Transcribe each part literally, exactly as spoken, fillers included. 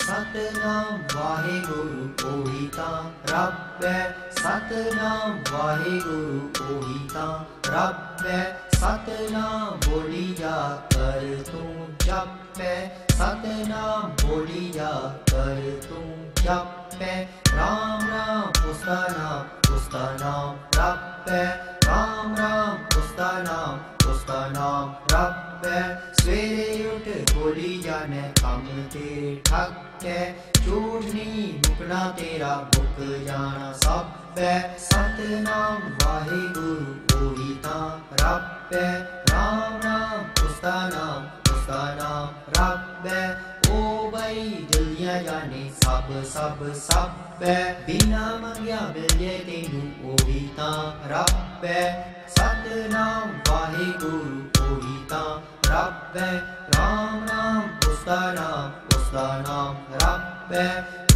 सतनाम वाहेगुरु ओही तां रब है। सतनाम वाहेगुरु ओही तां रब है। सतनाम बोली जा कर तू जप है। सतनाम बोली जा कर तू जप है। राम राम उसका नाम उसका नाम रब है। राम राम उसका नाम उसका नाम रब है। सवेरे उठ बोली जाने कम तेरे ठक है। झूठ नहीं मुकना तेरा मुक जाना सब है। सतनाम वाहेगुरु ओही तां रब है। राम राम उसका नाम उसका नाम रब है। ओ भाई जल्दियां जाने सब सब सब है। बिना मंगिया मिल जाए तेनू ओही तां रब है। सतनाम वाहेगुरु ओही तां रब है। राम राम उसका नाम उसका नाम रब है।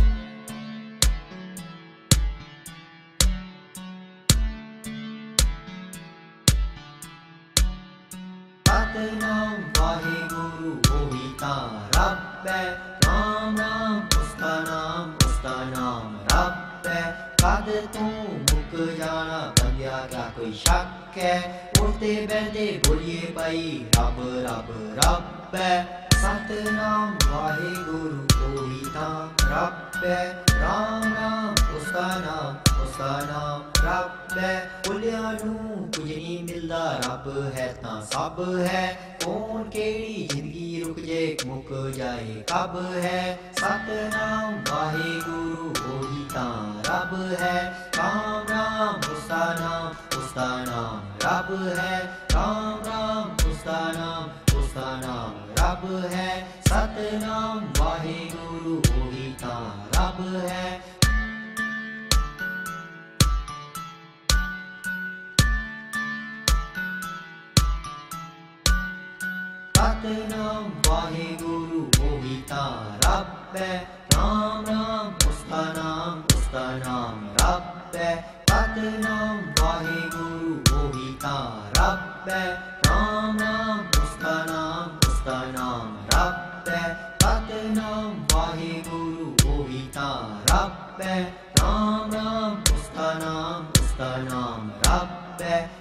सतनाम वाहेगुरु ओही तां रब है। राम राम उसका नाम उसका नाम रब है। कद तू मुक जाना बंदिया क्या कोई शक है। उठते बैठते बोलिए भाई रब रब रब है। सतनाम वाहेगुरु ओही तां रब है। राम राम उसका नाम उसका नाम रब है। बोलिया नू कुछ नहीं मिलदा रब है तां सब है। कौन केड़ी जिंदगी रुक जे मुक जाए कब है। सतनाम वाहेगुरु ओही तां रब है। राम राम उसका नाम उसका नाम रब है। राम राम उसका नाम उसका नाम रब है। सतनाम वाहेगुरु ओही तां रब है। सतनाम वाहेगुरु ओही तां रब है। राम राम उसका नाम उसका नाम रब है। सतनाम वाहेगुरु ओही तां रब है। राम राम उसका नाम उसका नाम रब है। सतनाम वाहेगुरु ओही तां रब है। राम राम उसका नाम उसका नाम रब है।